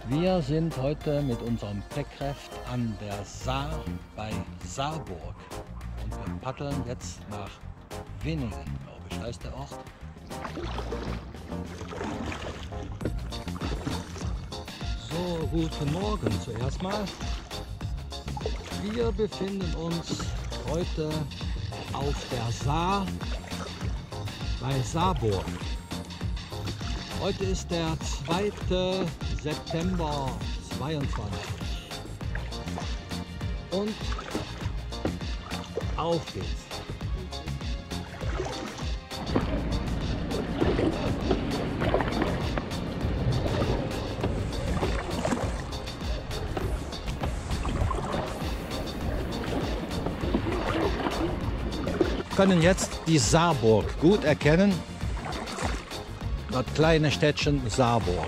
Wir sind heute mit unserem Peckreft an der Saar bei Saarburg und wir paddeln jetzt nach Winningen, glaube ich, heißt der Ort. So, guten Morgen zuerst mal. Wir befinden uns heute auf der Saar bei Saarburg. Heute ist der 2. September 22 und auf geht's. Wir können jetzt die Saarburg gut erkennen. Das kleine Städtchen Saarburg.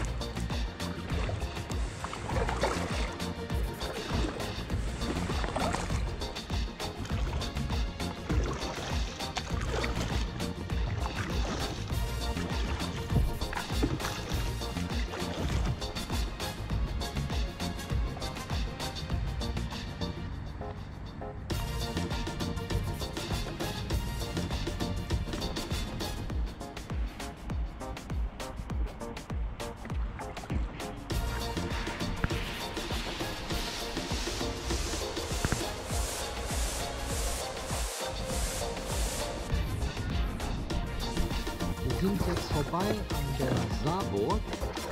Wir sind jetzt vorbei an der Saarburg,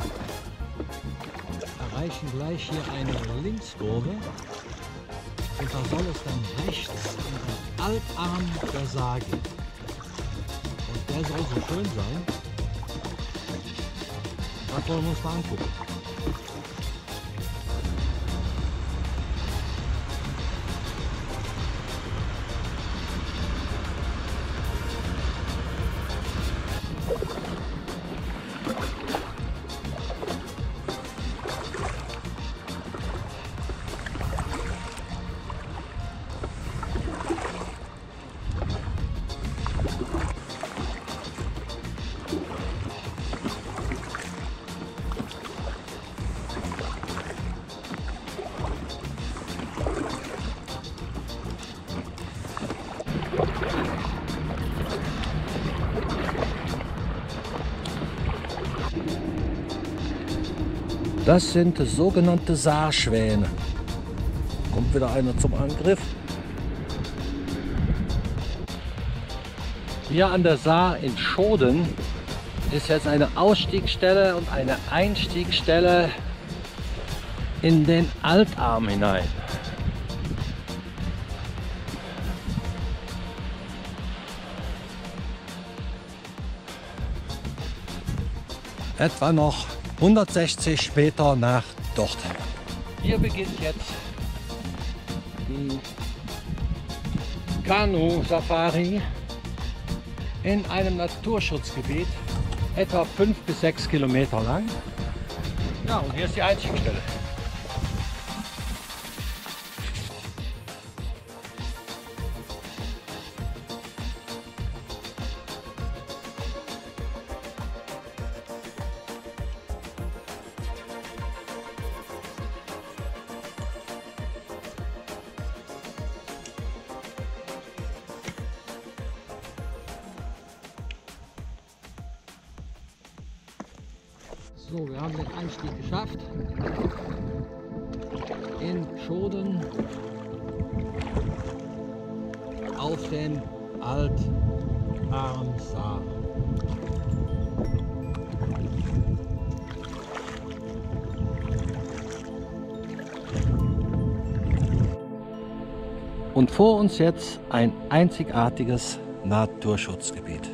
erreichen gleich hier eine Linkskurve und da soll es dann rechts in den Altarm der Saar gehen. Und der soll so schön sein, das wollen wir uns mal angucken. Das sind sogenannte Saarschwäne. Kommt wieder einer zum Angriff. Hier an der Saar in Schoden ist jetzt eine Ausstiegsstelle und eine Einstiegsstelle in den Altarm hinein. Etwa noch 160 Meter nach dort. Hier beginnt jetzt die Kanu-Safari in einem Naturschutzgebiet, etwa 5 bis 6 Kilometer lang. Ja, und hier ist die Einstiegsstelle. So, wir haben den Einstieg geschafft in Schoden auf den Altarm Saar. Und vor uns jetzt ein einzigartiges Naturschutzgebiet.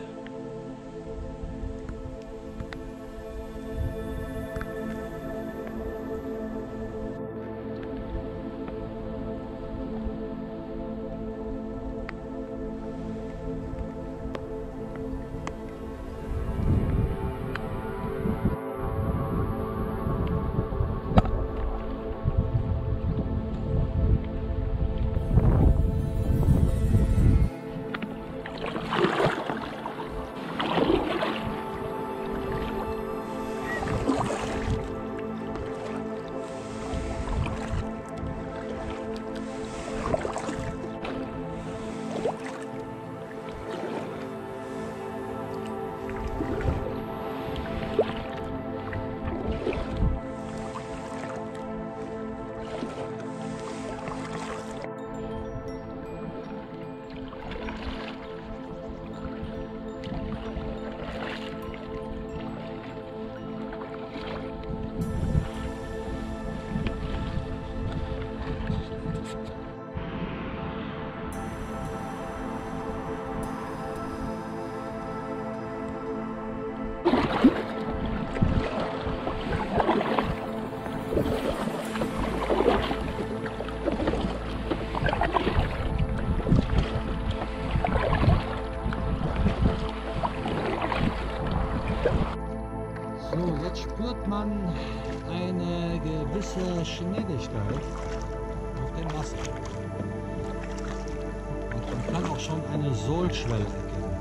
So, jetzt spürt man eine gewisse Schnelligkeit auf dem Wasser. Und man kann auch schon eine Sohlschwelle erkennen.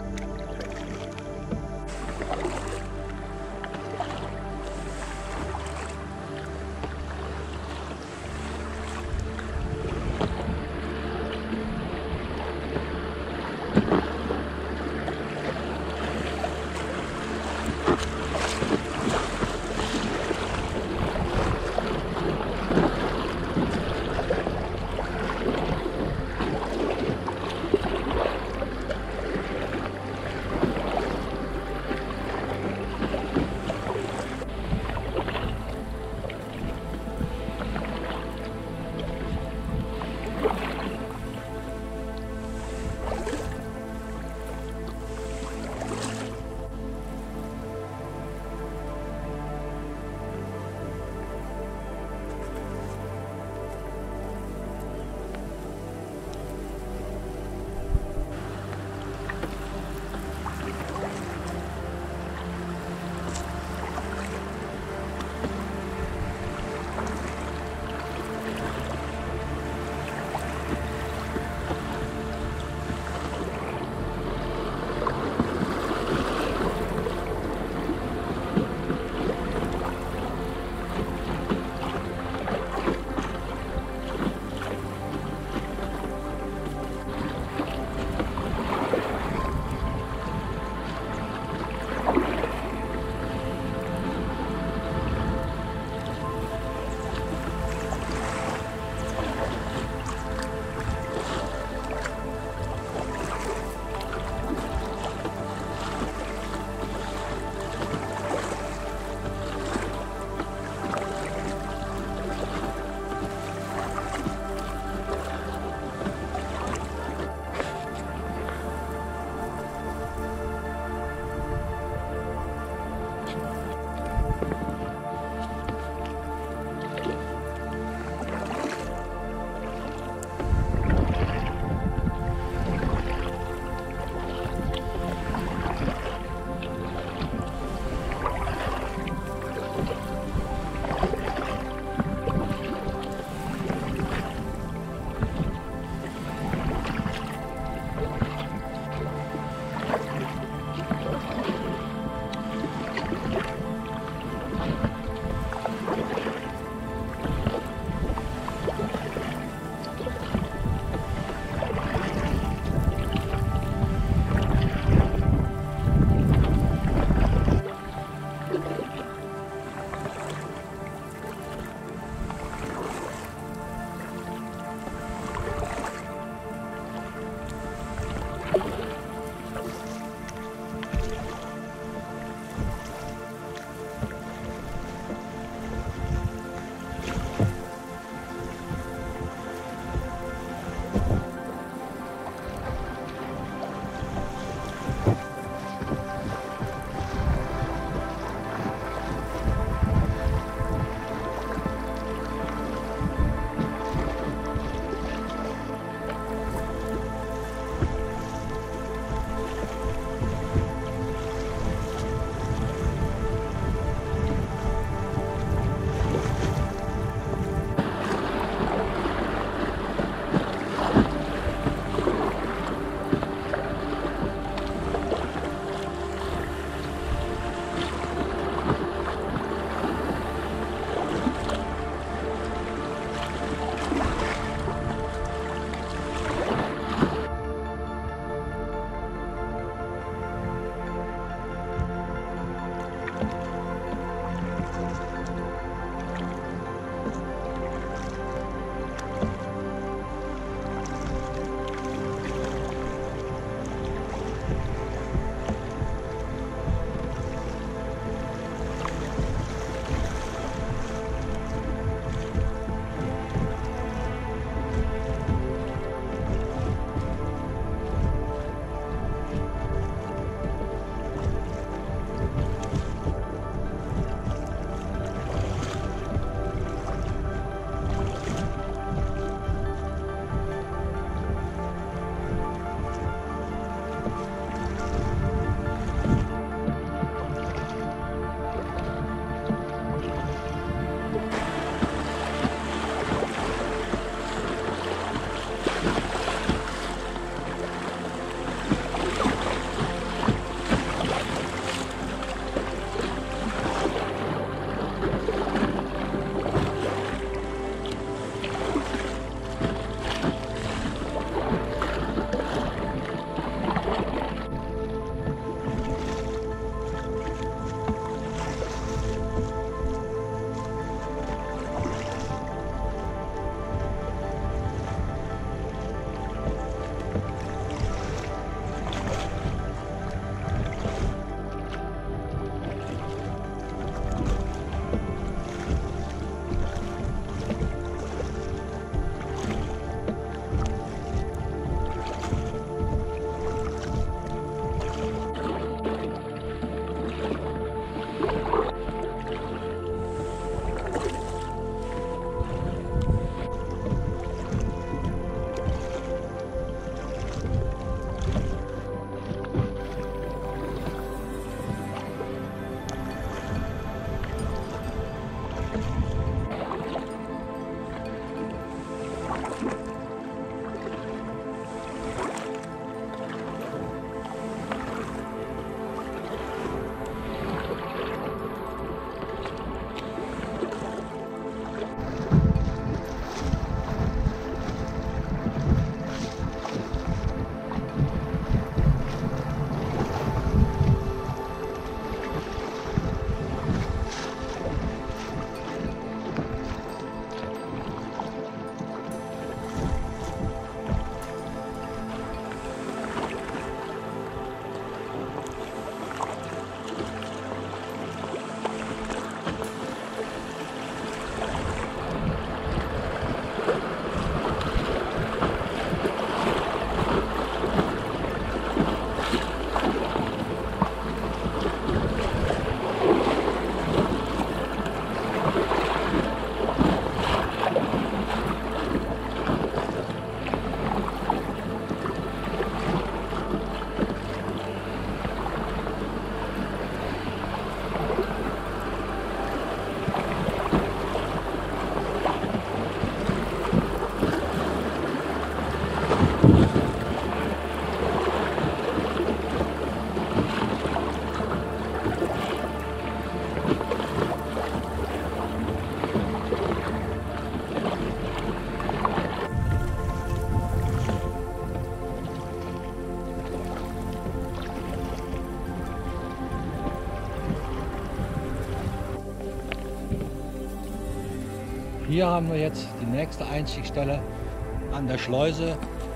Hier haben wir jetzt die nächste Einstiegsstelle an der Schleuse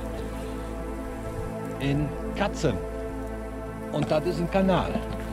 in Katzen. Und das ist ein Kanal.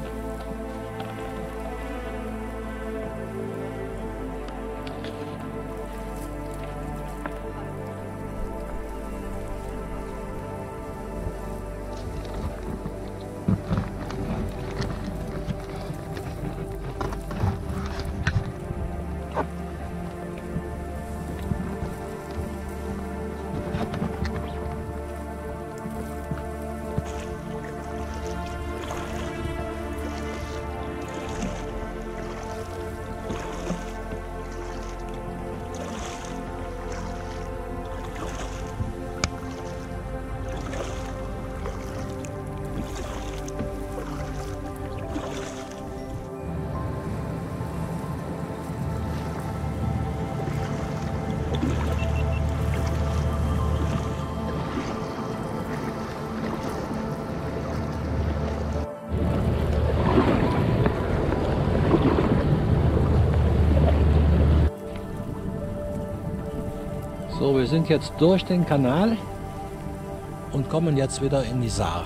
So, wir sind jetzt durch den Kanal und kommen jetzt wieder in die Saar.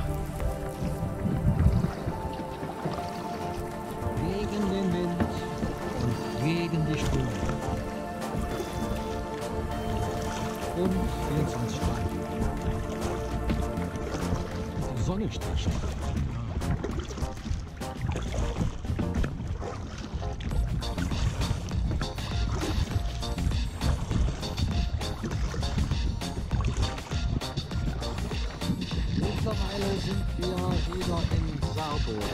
Gegen den Wind und gegen die Ströme. Und 24 Grad. Die Sonne steht schon. Mittlerweile sind wir wieder in Saarburg.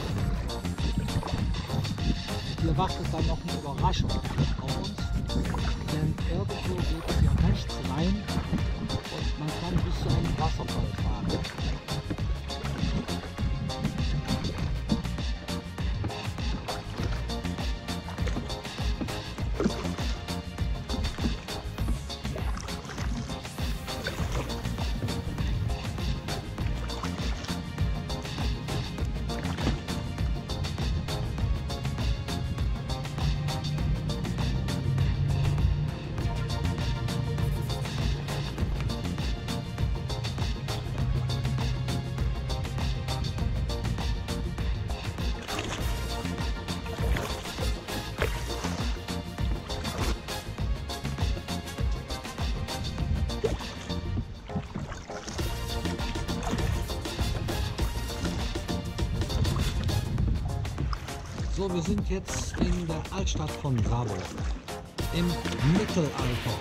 Hier wartet dann noch eine Überraschung auf uns, denn irgendwo geht es hier rechts rein und man kann bis zu einem Wasserfall fahren. So, wir sind jetzt in der Altstadt von Saarburg, im Mittelalter.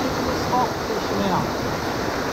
keines Wort nicht mehr.